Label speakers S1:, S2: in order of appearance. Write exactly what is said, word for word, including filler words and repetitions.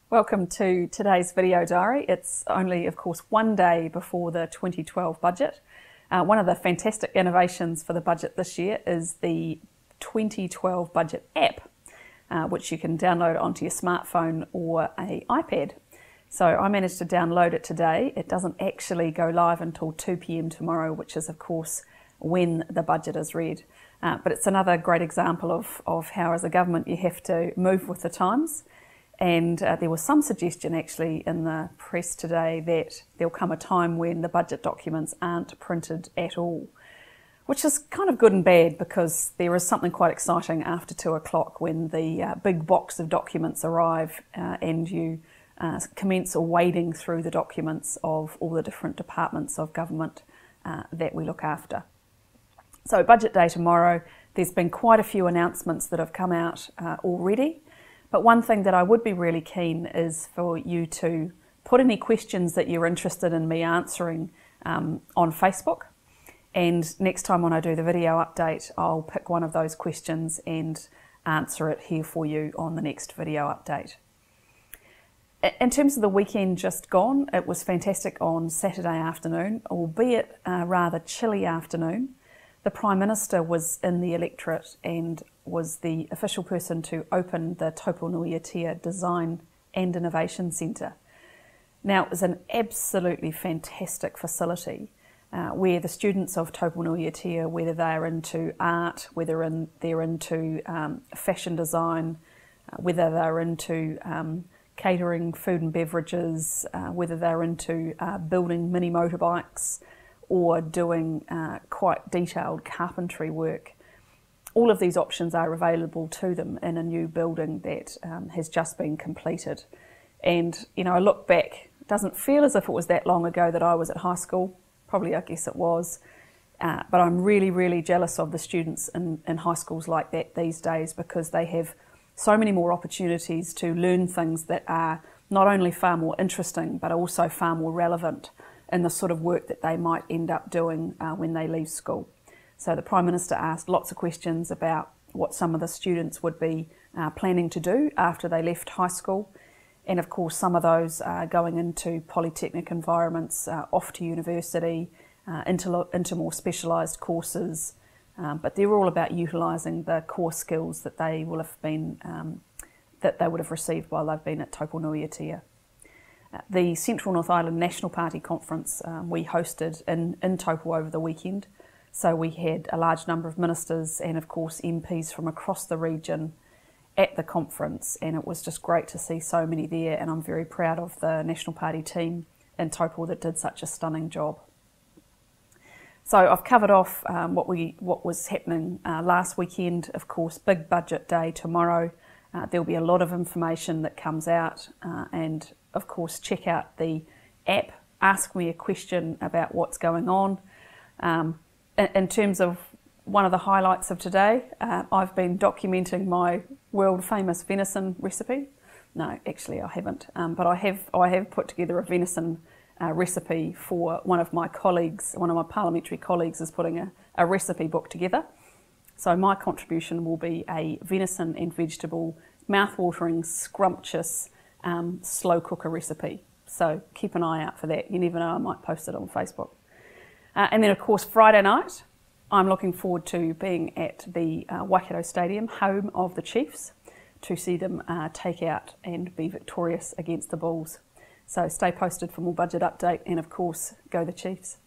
S1: Welcome to today's video diary. It's only, of course, one day before the twenty twelve budget. Uh, one of the fantastic innovations for the budget this year is the twenty twelve budget app, uh, which you can download onto your smartphone or an iPad. So I managed to download it today. It doesn't actually go live until two p m tomorrow, which is, of course, when the budget is read. Uh, but it's another great example of, of how, as a government, you have to move with the times. And uh, there was some suggestion actually in the press today that there'll come a time when the budget documents aren't printed at all, which is kind of good and bad, because there is something quite exciting after two o'clock when the uh, big box of documents arrive uh, and you uh, commence wading through the documents of all the different departments of government uh, that we look after. So budget day tomorrow, there's been quite a few announcements that have come out uh, already. But one thing that I would be really keen is for you to put any questions that you're interested in me answering um, on Facebook. And next time when I do the video update, I'll pick one of those questions and answer it here for you on the next video update. In terms of the weekend just gone, it was fantastic on Saturday afternoon, albeit a rather chilly afternoon. The Prime Minister was in the electorate and was the official person to open the Taupo Design and Innovation Centre. Now, it was an absolutely fantastic facility uh, where the students of Taupo, whether they're into art, whether in, they're into um, fashion design, uh, whether they're into um, catering, food and beverages, uh, whether they're into uh, building mini motorbikes, or doing uh, quite detailed carpentry work. All of these options are available to them in a new building that um, has just been completed. And, you know, I look back, it doesn't feel as if it was that long ago that I was at high school. Probably, I guess it was. Uh, but I'm really, really jealous of the students in, in high schools like that these days, because they have so many more opportunities to learn things that are not only far more interesting, but also far more relevant in the sort of work that they might end up doing uh, when they leave school. So the Prime Minister asked lots of questions about what some of the students would be uh, planning to do after they left high school. And of course, some of those are going into polytechnic environments, uh, off to university, uh, into, into more specialised courses. Um, but they're all about utilising the core skills that they will have been, um, that they would have received while they've been at Taupo. The Central North Island National Party conference um, we hosted in, in Taupo over the weekend. So we had a large number of ministers and of course M Ps from across the region at the conference, and it was just great to see so many there, and I'm very proud of the National Party team in Taupo that did such a stunning job. So I've covered off um, what, we, what was happening uh, last weekend. Of course, big budget day tomorrow. Uh, there'll be a lot of information that comes out, uh, and of course check out the app, ask me a question about what's going on. Um, in, in terms of one of the highlights of today, uh, I've been documenting my world famous venison recipe. No, actually I haven't, um, but I have, I have put together a venison uh, recipe for one of my colleagues. One of my parliamentary colleagues is putting a, a recipe book together. So my contribution will be a venison and vegetable, mouth-watering, scrumptious, um, slow cooker recipe. So keep an eye out for that. You never know, I might post it on Facebook. Uh, and then of course Friday night, I'm looking forward to being at the uh, Waikato Stadium, home of the Chiefs, to see them uh, take out and be victorious against the Bulls. So stay posted for more budget update, and of course, go the Chiefs.